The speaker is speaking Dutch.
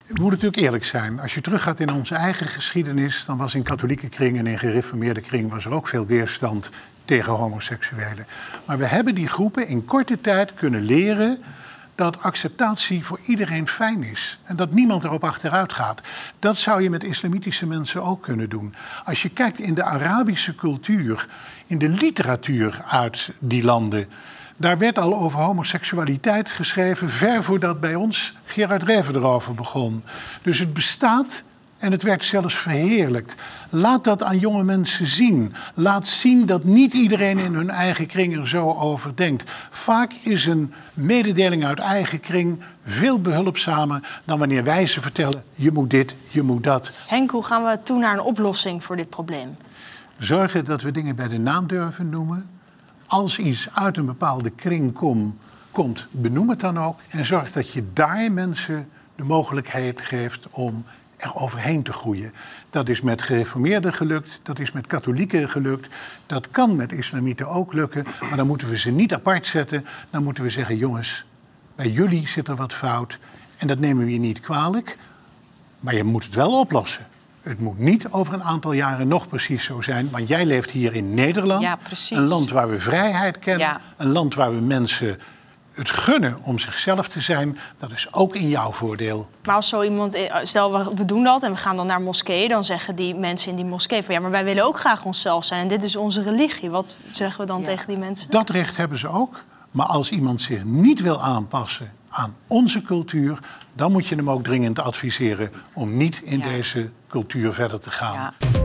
We moeten natuurlijk eerlijk zijn. Als je teruggaat in onze eigen geschiedenis, dan was in katholieke kring en in gereformeerde kring was er ook veel weerstand tegen homoseksuelen. Maar we hebben die groepen in korte tijd kunnen leren dat acceptatie voor iedereen fijn is. En dat niemand erop achteruit gaat. Dat zou je met islamitische mensen ook kunnen doen. Als je kijkt in de Arabische cultuur, in de literatuur uit die landen, daar werd al over homoseksualiteit geschreven, ver voordat bij ons Gerard Reven erover begon. Dus het bestaat en het werd zelfs verheerlijkt. Laat dat aan jonge mensen zien. Laat zien dat niet iedereen in hun eigen kring er zo over denkt. Vaak is een mededeling uit eigen kring veel behulpzamer dan wanneer wij ze vertellen, je moet dit, je moet dat. Henk, hoe gaan we toe naar een oplossing voor dit probleem? Zorgen dat we dingen bij de naam durven noemen. Als iets uit een bepaalde kring komt, benoem het dan ook. En zorg dat je daar mensen de mogelijkheid geeft om er overheen te groeien. Dat is met gereformeerden gelukt, dat is met katholieken gelukt. Dat kan met islamieten ook lukken, maar dan moeten we ze niet apart zetten. Dan moeten we zeggen, jongens, bij jullie zit er wat fout. En dat nemen we je niet kwalijk, maar je moet het wel oplossen. Het moet niet over een aantal jaren nog precies zo zijn. Want jij leeft hier in Nederland. Ja, precies. Een land waar we vrijheid kennen. Ja. Een land waar we mensen het gunnen om zichzelf te zijn. Dat is ook in jouw voordeel. Maar als zo iemand, stel we doen dat en we gaan dan naar moskeeën, dan zeggen die mensen in die moskee van ja, maar wij willen ook graag onszelf zijn. En dit is onze religie. Wat zeggen we dan tegen die mensen? Dat recht hebben ze ook. Maar als iemand zich niet wil aanpassen aan onze cultuur, dan moet je hem ook dringend adviseren om niet in deze cultuur verder te gaan. Ja.